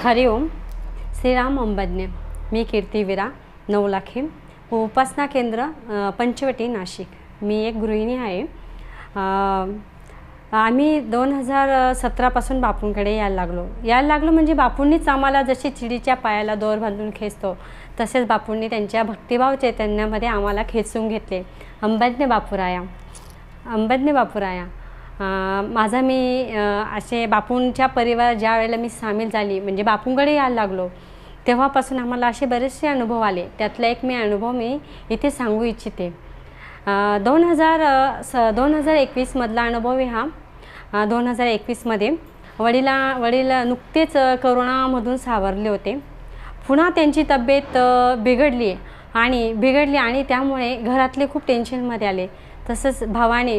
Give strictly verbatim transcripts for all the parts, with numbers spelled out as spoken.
हरिओम. श्रीराम अंबज्ञ. मी कीर्ती विरा नवलाखे, उपासना केंद्र पंचवटी नाशिक. मी एक गृहिणी आहे. आम्ही दोन हजार सतरापासून बापूंकडे यायला लागलो यायला लागलो म्हणजे बापूंनीच आम्हाला जशी चिडीच्या पायाला दोर बांधून खेचतो तसेच बापूंनी त्यांच्या भक्तिभाव चैतन्यामध्ये आम्हाला खेचून घेतले. अंबज्ञ बापूराया, अंबज्ञ बापूराया. माझा मी असे बापूंच्या परिवार ज्या वेळेला मी सामील झाली म्हणजे बापूंकडे यायला लागलो तेव्हापासून आम्हाला असे बरेचसे अनुभव आले. त्यातला एक मी अनुभव मी इथे सांगू इच्छिते. दोन हजार स दोन हजार एकवीसमधला अनुभव हा दोन हजार एकवीसमध्ये वडिला वडील नुकतेच करोनामधून सावरले होते. पुन्हा त्यांची तब्येत बिघडली आणि बिघडली आणि त्यामुळे घरातले खूप टेन्शनमध्ये आले. तसंच भावाने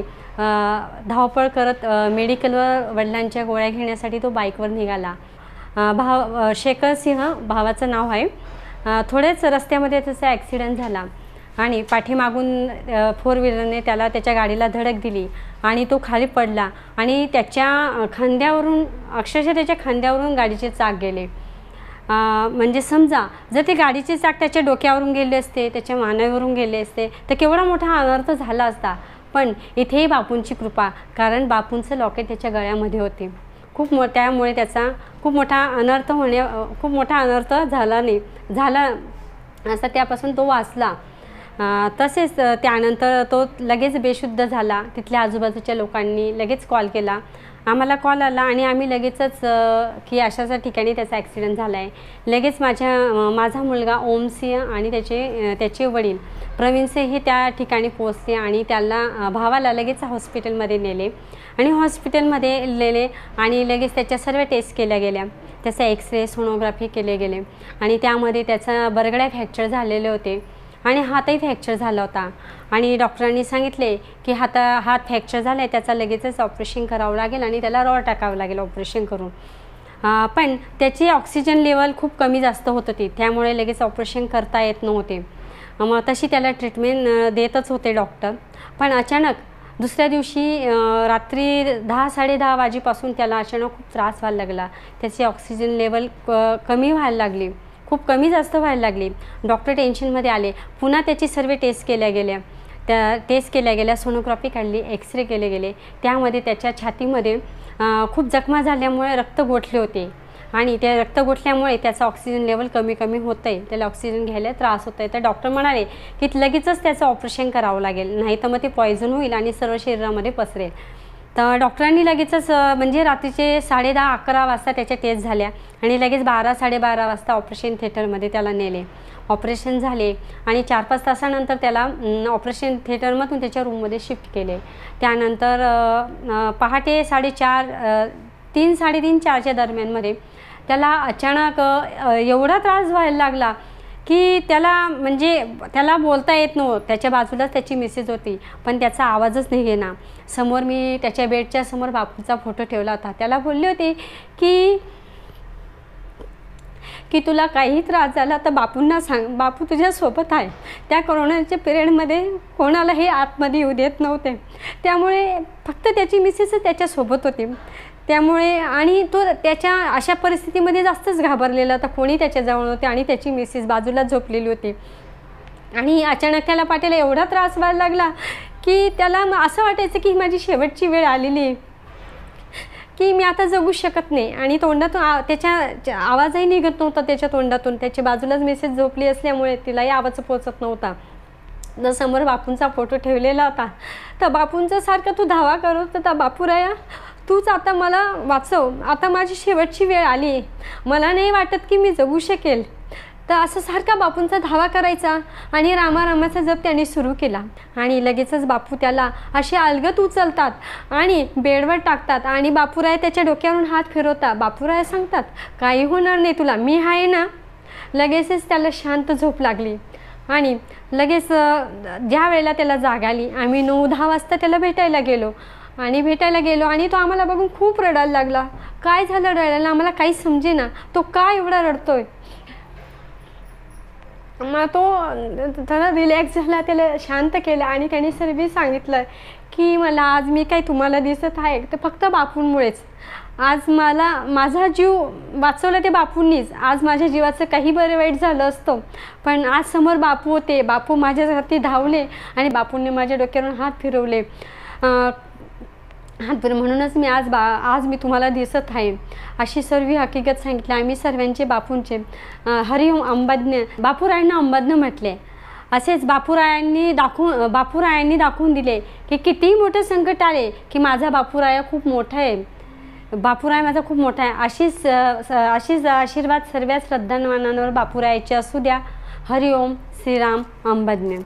धावपळ करत मेडिकलवर वडिलांच्या गोळ्या घेण्यासाठी तो बाईकवर निघाला. भाव शेखर सिंह भावाचं नाव आहे. थोड्याच रस्त्यामध्ये त्याचा ॲक्सिडेंट झाला आणि पाठीमागून फोर व्हीलरने त्याला त्याच्या गाडीला धडक दिली आणि तो खाली पडला आणि त्याच्या खांद्यावरून अक्षरशः त्याच्या खांद्यावरून गाडीचे चाक गेले. म्हणजे समजा जर ते गाडीचे चाक त्याच्या डोक्यावरून गेले असते, त्याच्या मानेवरून गेले असते तर केवढा मोठा अनर्थ झाला असता. पण इथेही बापूंची कृपा, कारण बापूंचं लॉकेट त्याच्या गळ्यामध्ये होते. खूप मो त्यामुळे त्याचा खूप मोठा अनर्थ होणे खूप मोठा अनर्थ झाला नाही झाला असा त्यापासून तो वाचला. तसेच त्यानंतर तो लगेच बेशुद्ध झाला. तिथल्या आजूबाजूच्या लोकांनी लगेच कॉल केला. आम्हाला कॉल आला आणि आम्ही लगेचच की अशाच ठिकाणी त्याचा ॲक्सिडेंट झाला आहे. लगेच माझ्या माझा मुलगा ओमसिंह आणि त्याचे त्याचे वडील प्रवीणसिंह हे त्या ठिकाणी पोहोचले आणि त्याला भावाला लगेच हॉस्पिटलमध्ये नेले आणि हॉस्पिटलमध्ये नेले आणि लगेच त्याच्या सर्व टेस्ट केल्या गेल्या. त्याचा एक्सरे सोनोग्राफी केले गेले आणि त्यामध्ये त्याचा बरगड्या फ्रॅक्चर झालेले होते आणि हातही फ्रॅक्चर झाला होता आणि डॉक्टरांनी सांगितले की हाता हात फ्रॅक्चर झाला आहे, त्याचा लगेचच ऑपरेशन करावं लागेल आणि त्याला रॉड टाकावं लागेल ऑपरेशन करून. पण त्याची ऑक्सिजन लेवल खूप कमी जास्त होत होती, त्यामुळे लगेच ऑपरेशन करता येत नव्हते. मग तशी त्याला ट्रीटमेंट देतच होते डॉक्टर. पण अचानक दुसऱ्या दिवशी रात्री दहा साडे दहा वाजेपासून त्याला अचानक खूप त्रास व्हायला लागला. त्याची ऑक्सिजन लेवल क कमी व्हायला लागली, खूप कमी जास्त व्हायला लागली. डॉक्टर टेन्शनमध्ये आले. पुन्हा त्याची सर्व टेस्ट केल्या गेल्या त्या टेस्ट केल्या गेल्या सोनोग्राफी काढली, एक्सरे केले गेले. त्यामध्ये त्याच्या छातीमध्ये खूप जखमा झाल्यामुळे रक्त गोठले होते आणि त्या रक्त गोठल्यामुळे त्याचं ऑक्सिजन लेवल कमी कमी होतं आहे, त्याला ऑक्सिजन घ्यायला त्रास होत आहे. तर डॉक्टर म्हणाले की लगेचच त्याचं ऑपरेशन करावं लागेल, नाही तर मग ते पॉयझन होईल आणि सर्व शरीरामध्ये पसरेल. तर डॉक्टरांनी लगेचच म्हणजे रात्रीचे साडे दहा अकरा वाजता त्याच्या टेस्ट झाल्या आणि लगेच बारा साडेबारा वाजता ऑपरेशन थिएटरमध्ये त्याला नेले. ऑपरेशन झाले आणि चार पाच तासानंतर त्याला ऑपरेशन थिएटरमधून त्याच्या रूममध्ये शिफ्ट केले. त्यानंतर पहाटे साडेचार तीन साडेतीन चारच्या दरम्यानमध्ये त्याला अचानक एवढा त्रास व्हायला लागला की त्याला म्हणजे त्याला बोलता येत नव्हतं. त्याच्या बाजूलाच त्याची मिसेस होती पण त्याचा आवाजच निघेना. समोर मी त्याच्या बेडच्या समोर बापूचा फोटो ठेवला होता. त्याला बोलले होते की की तुला काही त्रास झाला तर बापूंना सांग, बापू तुझ्यासोबत आहे. त्या कोरोनाच्या पिरियडमध्ये कोणालाही आतमध्ये येऊ देत नव्हते, त्यामुळे फक्त त्याची मिसेसच त्याच्यासोबत होती. त्यामुळे आणि तो त्याच्या अशा परिस्थितीमध्ये जास्तच घाबरलेला होता. कोणी त्याच्याजवळ नव्हते आणि त्याची मिसेस बाजूला झोपलेली होती आणि अचानक त्याला पाठीला एवढा त्रास व्हायला लागला की त्याला असं वाटायचं की माझी शेवटची वेळ आलेली आहे, की मी आता जगू शकत नाही. आणि तोंडातून आ त्याच्या आवाजही निघत नव्हता त्याच्या तोंडातून. त्याच्या बाजूलाच मिसेस झोपली असल्यामुळे तिलाही आवाज पोचत नव्हता. तर समोर बापूंचा फोटो ठेवलेला होता. तर बापूंचा सारखा तू धावा करत होता, बापूराया तूच आता मला वाचव, आता माझी शेवटची वेळ आली आहे, मला नाही वाटत की मी जगू शकेल. तर असं सारखा बापूंचा धावा करायचा आणि रामारामाचा जप त्यांनी सुरू केला आणि लगेचच बापू त्याला असे अलगद उचलतात आणि बेडवर टाकतात आणि बापूराय त्याच्या डोक्यावरून हात फिरवतात. बापूराय सांगतात काही होणार नाही तुला, मी आहे ना. लगेचच त्याला शांत झोप लागली आणि लगेच ज्या वेळेला त्याला जाग आली आम्ही नऊ दहा वाजता त्याला भेटायला गेलो आणि भेटायला गेलो आणि तो आम्हाला बघून खूप रडायला लागला. काय झालं रडायला आम्हाला काही समजेना, तो का एवढा रडतोय. मग तो थोडा रिलॅक्स झाला, त्याला शांत केलं आणि त्याने सर्व सांगितलं की मला आज मी काही तुम्हाला दिसत आहे तर फक्त बापूंमुळेच. आज मला माझा जीव वाचवला ते बापूंनीच. आज माझ्या जीवाचं काही बरं वाईट झालं असतं, पण आज समोर बापू होते. बापू माझ्यासाठी धावले आणि बापूंनी माझ्या डोक्यावरून हात फिरवले. हात फिर म्हणूनच मी आज बा आज मी तुम्हाला दिसत आहे, अशी सर्व हकीकत सांगितली. आम्ही सर्वांचे बापूंचे हरिओम अंबाज्ञ बापूरायांना अंबाज्ञ म्हटले. असेच बापूरायांनी दाखवून बापूरायांनी दाखवून दिले की कितीही मोठं संकट आले की माझा बापूराया खूप मोठा आहे, बापूराय माझा खूप मोठा आहे. अशीच अशीच आशीर्वाद सर्व श्रद्धावानांवर बापूरायाचे असू द्या. हरिओम श्रीराम अंबाज्ञ.